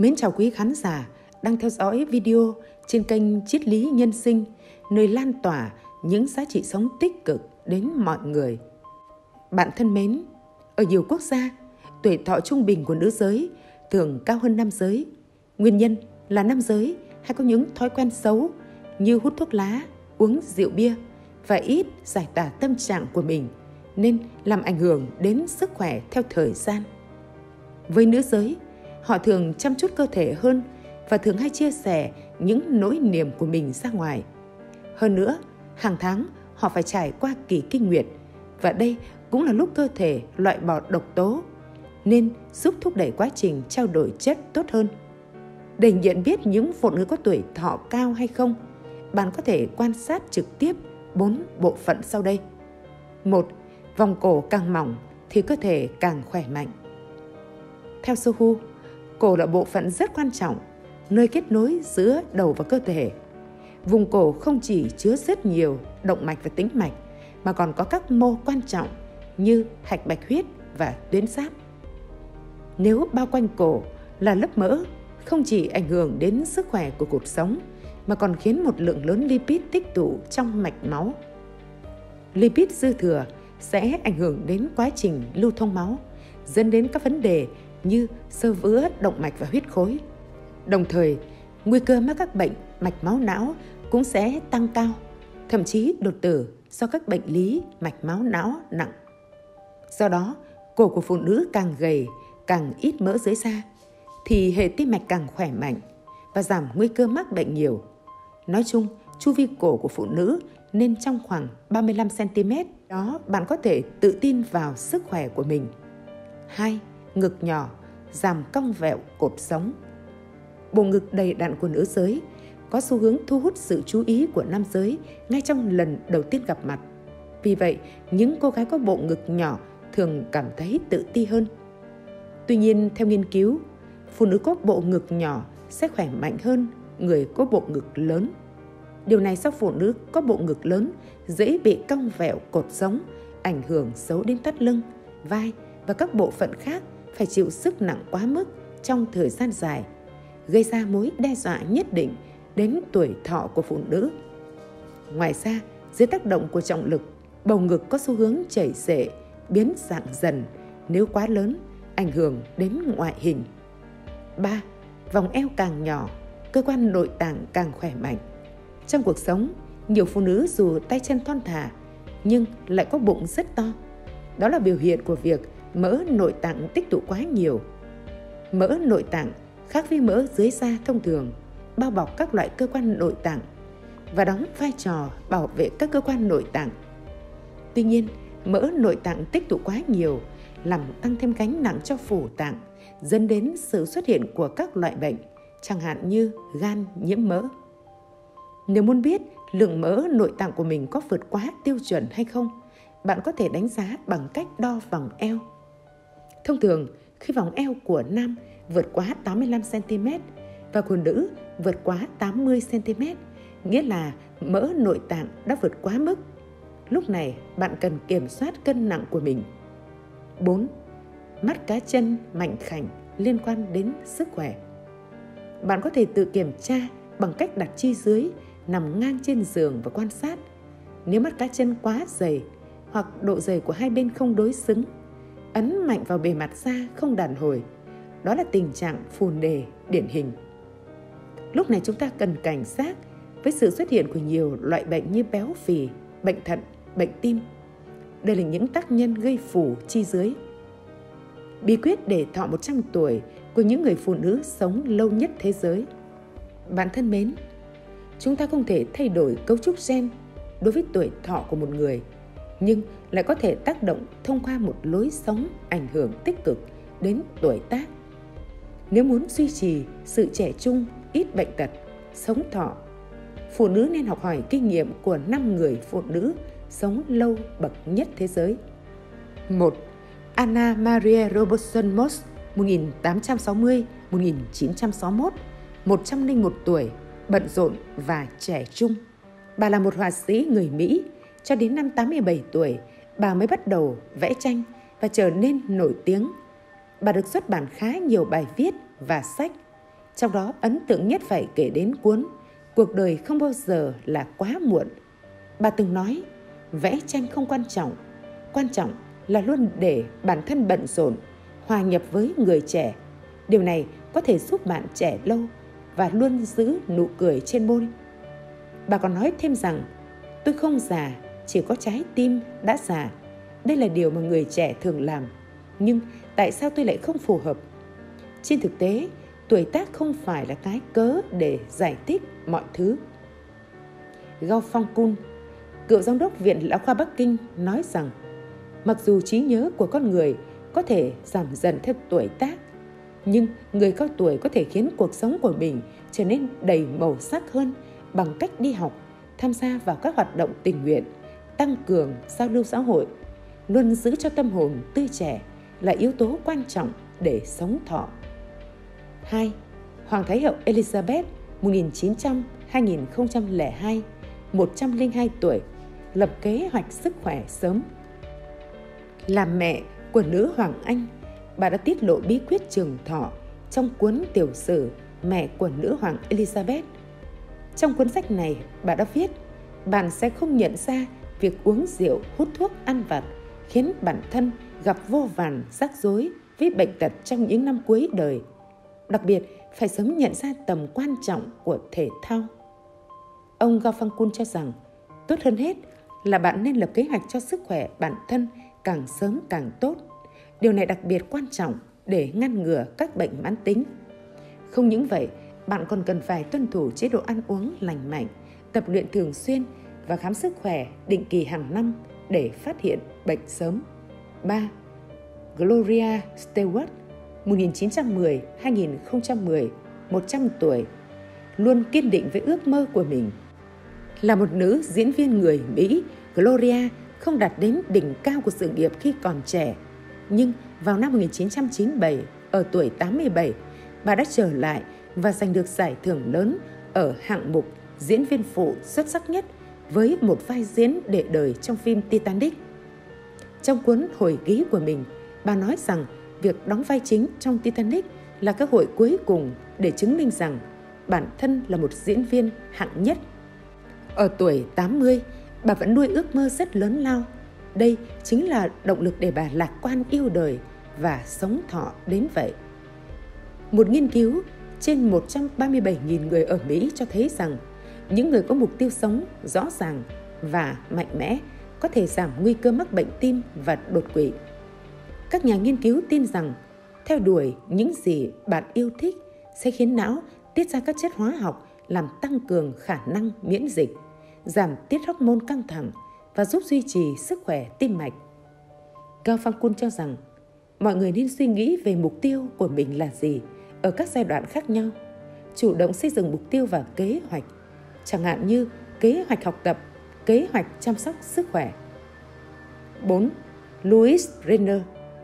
Mến chào quý khán giả đang theo dõi video trên kênh Triết lý Nhân sinh, nơi lan tỏa những giá trị sống tích cực đến mọi người. Bạn thân mến, ở nhiều quốc gia, tuổi thọ trung bình của nữ giới thường cao hơn nam giới. Nguyên nhân là nam giới hay có những thói quen xấu như hút thuốc lá, uống rượu bia và ít giải tỏa tâm trạng của mình, nên làm ảnh hưởng đến sức khỏe theo thời gian. Với nữ giới, họ thường chăm chút cơ thể hơn và thường hay chia sẻ những nỗi niềm của mình ra ngoài. Hơn nữa, hàng tháng họ phải trải qua kỳ kinh nguyệt, và đây cũng là lúc cơ thể loại bỏ độc tố, nên giúp thúc đẩy quá trình trao đổi chất tốt hơn. Để nhận biết những phụ nữ có tuổi thọ cao hay không, bạn có thể quan sát trực tiếp 4 bộ phận sau đây. 1. Vòng cổ càng mỏng thì cơ thể càng khỏe mạnh. Theo Sohu, cổ là bộ phận rất quan trọng, nơi kết nối giữa đầu và cơ thể. Vùng cổ không chỉ chứa rất nhiều động mạch và tĩnh mạch, mà còn có các mô quan trọng như hạch bạch huyết và tuyến giáp. Nếu bao quanh cổ là lớp mỡ, không chỉ ảnh hưởng đến sức khỏe của cột sống, mà còn khiến một lượng lớn lipid tích tụ trong mạch máu. Lipid dư thừa sẽ ảnh hưởng đến quá trình lưu thông máu, dẫn đến các vấn đề như xơ vữa động mạch và huyết khối. Đồng thời, nguy cơ mắc các bệnh mạch máu não cũng sẽ tăng cao, thậm chí đột tử do các bệnh lý mạch máu não nặng. Do đó, cổ của phụ nữ càng gầy, càng ít mỡ dưới da, thì hệ tim mạch càng khỏe mạnh và giảm nguy cơ mắc bệnh nhiều. Nói chung, chu vi cổ của phụ nữ nên trong khoảng 35 cm. Đó, bạn có thể tự tin vào sức khỏe của mình. 2. Ngực nhỏ, giảm cong vẹo cột sống. Bộ ngực đầy đặn của nữ giới có xu hướng thu hút sự chú ý của nam giới ngay trong lần đầu tiên gặp mặt. Vì vậy, những cô gái có bộ ngực nhỏ thường cảm thấy tự ti hơn. Tuy nhiên, theo nghiên cứu, phụ nữ có bộ ngực nhỏ sẽ khỏe mạnh hơn người có bộ ngực lớn. Điều này do phụ nữ có bộ ngực lớn dễ bị cong vẹo cột sống, ảnh hưởng xấu đến thắt lưng, vai và các bộ phận khác phải chịu sức nặng quá mức trong thời gian dài, gây ra mối đe dọa nhất định đến tuổi thọ của phụ nữ. Ngoài ra, dưới tác động của trọng lực, bầu ngực có xu hướng chảy xệ, biến dạng dần nếu quá lớn, ảnh hưởng đến ngoại hình. 3. Vòng eo càng nhỏ, cơ quan nội tạng càng khỏe mạnh. Trong cuộc sống, nhiều phụ nữ dù tay chân thon thả nhưng lại có bụng rất to. Đó là biểu hiện của việc mỡ nội tạng tích tụ quá nhiều. Mỡ nội tạng khác với mỡ dưới da thông thường, bao bọc các loại cơ quan nội tạng và đóng vai trò bảo vệ các cơ quan nội tạng. Tuy nhiên, mỡ nội tạng tích tụ quá nhiều làm tăng thêm gánh nặng cho phủ tạng, dẫn đến sự xuất hiện của các loại bệnh, chẳng hạn như gan nhiễm mỡ. Nếu muốn biết lượng mỡ nội tạng của mình có vượt quá tiêu chuẩn hay không, bạn có thể đánh giá bằng cách đo vòng eo. Thông thường, khi vòng eo của nam vượt quá 85 cm và của nữ vượt quá 80 cm, nghĩa là mỡ nội tạng đã vượt quá mức. Lúc này, bạn cần kiểm soát cân nặng của mình. 4. Mắt cá chân mảnh khảnh liên quan đến sức khỏe. Bạn có thể tự kiểm tra bằng cách đặt chi dưới, nằm ngang trên giường và quan sát. Nếu mắt cá chân quá dày hoặc độ dày của hai bên không đối xứng, ấn mạnh vào bề mặt da không đàn hồi, đó là tình trạng phù nề điển hình. Lúc này chúng ta cần cảnh giác với sự xuất hiện của nhiều loại bệnh như béo phì, bệnh thận, bệnh tim. Đây là những tác nhân gây phù chi dưới. Bí quyết để thọ 100 tuổi của những người phụ nữ sống lâu nhất thế giới. Bạn thân mến, chúng ta không thể thay đổi cấu trúc gen đối với tuổi thọ của một người, nhưng lại có thể tác động thông qua một lối sống ảnh hưởng tích cực đến tuổi tác. Nếu muốn duy trì sự trẻ trung, ít bệnh tật, sống thọ, phụ nữ nên học hỏi kinh nghiệm của 5 người phụ nữ sống lâu bậc nhất thế giới. 1. Anna Maria Robertson Moss, 1860-1961, 101 tuổi, bận rộn và trẻ trung. Bà là một họa sĩ người Mỹ. Cho đến năm 87 tuổi, bà mới bắt đầu vẽ tranh và trở nên nổi tiếng. Bà được xuất bản khá nhiều bài viết và sách. Trong đó ấn tượng nhất phải kể đến cuốn Cuộc đời không bao giờ là quá muộn. Bà từng nói, vẽ tranh không quan trọng là luôn để bản thân bận rộn, hòa nhập với người trẻ. Điều này có thể giúp bạn trẻ lâu và luôn giữ nụ cười trên môi. Bà còn nói thêm rằng, tôi không già, chỉ có trái tim đã già. Đây là điều mà người trẻ thường làm, nhưng tại sao tôi lại không phù hợp? Trên thực tế, tuổi tác không phải là cái cớ để giải thích mọi thứ. Gao Fangkun, cựu giám đốc Viện Lão khoa Bắc Kinh, nói rằng mặc dù trí nhớ của con người có thể giảm dần theo tuổi tác, nhưng người cao tuổi có thể khiến cuộc sống của mình trở nên đầy màu sắc hơn bằng cách đi học, tham gia vào các hoạt động tình nguyện, tăng cường giao lưu xã hội. Luôn giữ cho tâm hồn tươi trẻ là yếu tố quan trọng để sống thọ. 2. Hoàng Thái hậu Elizabeth 1900-2002, 102 tuổi, lập kế hoạch sức khỏe sớm. Làm mẹ của nữ hoàng Anh, bà đã tiết lộ bí quyết trường thọ trong cuốn tiểu sử Mẹ của nữ hoàng Elizabeth. Trong cuốn sách này, bà đã viết, bạn sẽ không nhận ra việc uống rượu, hút thuốc, ăn vặt khiến bản thân gặp vô vàn rắc rối với bệnh tật trong những năm cuối đời. Đặc biệt, phải sớm nhận ra tầm quan trọng của thể thao. Ông Gao Fangkun cho rằng, tốt hơn hết là bạn nên lập kế hoạch cho sức khỏe bản thân càng sớm càng tốt. Điều này đặc biệt quan trọng để ngăn ngừa các bệnh mãn tính. Không những vậy, bạn còn cần phải tuân thủ chế độ ăn uống lành mạnh, tập luyện thường xuyên và khám sức khỏe định kỳ hàng năm để phát hiện bệnh sớm. 3. Gloria Stewart, 1910-2010, 100 tuổi, luôn kiên định với ước mơ của mình. Là một nữ diễn viên người Mỹ, Gloria không đạt đến đỉnh cao của sự nghiệp khi còn trẻ. Nhưng vào năm 1997, ở tuổi 87, bà đã trở lại và giành được giải thưởng lớn ở hạng mục diễn viên phụ xuất sắc nhất với một vai diễn để đời trong phim Titanic. Trong cuốn hồi ký của mình, bà nói rằng việc đóng vai chính trong Titanic là cơ hội cuối cùng để chứng minh rằng bản thân là một diễn viên hạng nhất. Ở tuổi 80, bà vẫn nuôi ước mơ rất lớn lao. Đây chính là động lực để bà lạc quan yêu đời và sống thọ đến vậy. Một nghiên cứu trên 137.000 người ở Mỹ cho thấy rằng những người có mục tiêu sống rõ ràng và mạnh mẽ có thể giảm nguy cơ mắc bệnh tim và đột quỵ. Các nhà nghiên cứu tin rằng theo đuổi những gì bạn yêu thích sẽ khiến não tiết ra các chất hóa học làm tăng cường khả năng miễn dịch, giảm tiết hormone căng thẳng và giúp duy trì sức khỏe tim mạch. Gao Fangkun cho rằng mọi người nên suy nghĩ về mục tiêu của mình là gì ở các giai đoạn khác nhau, chủ động xây dựng mục tiêu và kế hoạch, chẳng hạn như kế hoạch học tập, kế hoạch chăm sóc sức khỏe. 4. Louis Renner,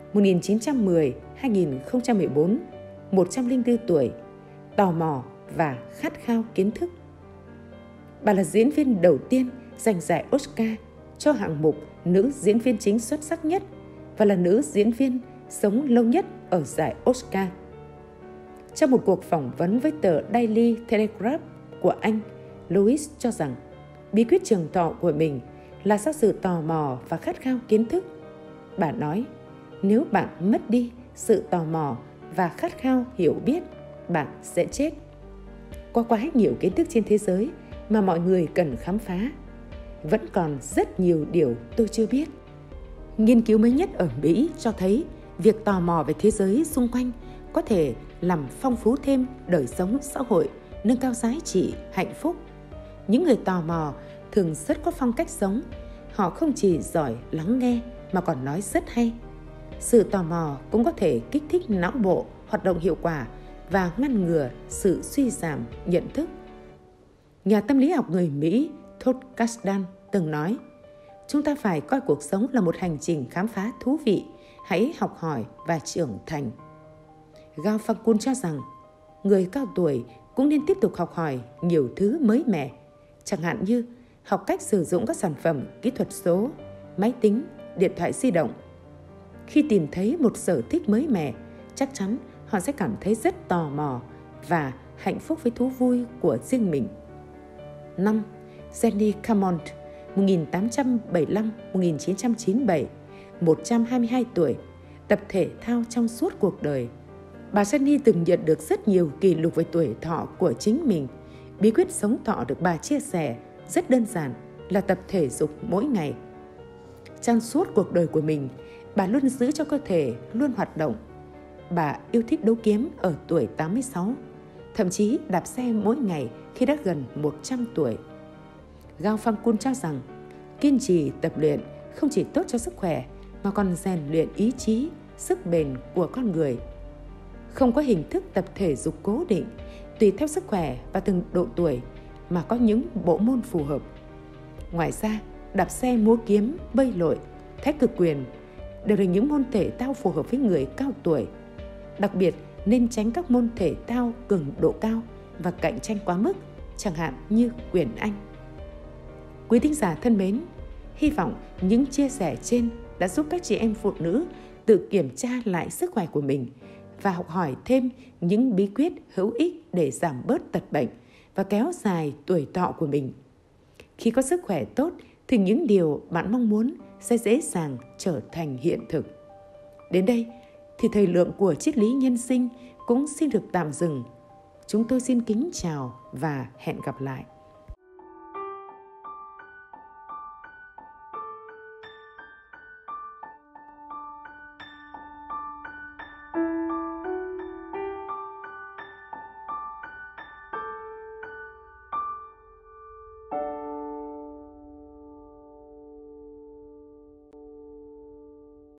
1910-2014, 104 tuổi, tò mò và khát khao kiến thức. Bà là diễn viên đầu tiên giành giải Oscar cho hạng mục nữ diễn viên chính xuất sắc nhất và là nữ diễn viên sống lâu nhất ở giải Oscar. Trong một cuộc phỏng vấn với tờ Daily Telegraph của Anh, Louis cho rằng bí quyết trường thọ của mình là do sự tò mò và khát khao kiến thức. Bà nói, nếu bạn mất đi sự tò mò và khát khao hiểu biết, bạn sẽ chết. Có quá nhiều kiến thức trên thế giới mà mọi người cần khám phá. Vẫn còn rất nhiều điều tôi chưa biết. Nghiên cứu mới nhất ở Mỹ cho thấy việc tò mò về thế giới xung quanh có thể làm phong phú thêm đời sống xã hội, nâng cao giá trị, hạnh phúc. Những người tò mò thường rất có phong cách sống. Họ không chỉ giỏi lắng nghe mà còn nói rất hay. Sự tò mò cũng có thể kích thích não bộ hoạt động hiệu quả và ngăn ngừa sự suy giảm nhận thức. Nhà tâm lý học người Mỹ Todd Kasdan từng nói, chúng ta phải coi cuộc sống là một hành trình khám phá thú vị, hãy học hỏi và trưởng thành. Gao Fangkun cho rằng, người cao tuổi cũng nên tiếp tục học hỏi nhiều thứ mới mẻ, chẳng hạn như học cách sử dụng các sản phẩm kỹ thuật số, máy tính, điện thoại di động. Khi tìm thấy một sở thích mới mẻ, chắc chắn họ sẽ cảm thấy rất tò mò và hạnh phúc với thú vui của riêng mình. 5. Jenny Camont, 1875-1997, 122 tuổi, tập thể thao trong suốt cuộc đời. Bà Jenny từng nhận được rất nhiều kỷ lục về tuổi thọ của chính mình. Bí quyết sống thọ được bà chia sẻ rất đơn giản là tập thể dục mỗi ngày. Trong suốt cuộc đời của mình, bà luôn giữ cho cơ thể luôn hoạt động. Bà yêu thích đấu kiếm ở tuổi 86, thậm chí đạp xe mỗi ngày khi đã gần 100 tuổi. Gao Phang Kun cho rằng, kiên trì tập luyện không chỉ tốt cho sức khỏe mà còn rèn luyện ý chí, sức bền của con người. Không có hình thức tập thể dục cố định, tùy theo sức khỏe và từng độ tuổi mà có những bộ môn phù hợp. Ngoài ra, đạp xe, múa kiếm, bơi lội, thái cực quyền đều là những môn thể thao phù hợp với người cao tuổi. Đặc biệt nên tránh các môn thể thao cường độ cao và cạnh tranh quá mức, chẳng hạn như quyền Anh. Quý thính giả thân mến, hy vọng những chia sẻ trên đã giúp các chị em phụ nữ tự kiểm tra lại sức khỏe của mình và học hỏi thêm những bí quyết hữu ích để giảm bớt tật bệnh và kéo dài tuổi thọ của mình. Khi có sức khỏe tốt thì những điều bạn mong muốn sẽ dễ dàng trở thành hiện thực. Đến đây thì thời lượng của triết lý nhân sinh cũng xin được tạm dừng. Chúng tôi xin kính chào và hẹn gặp lại.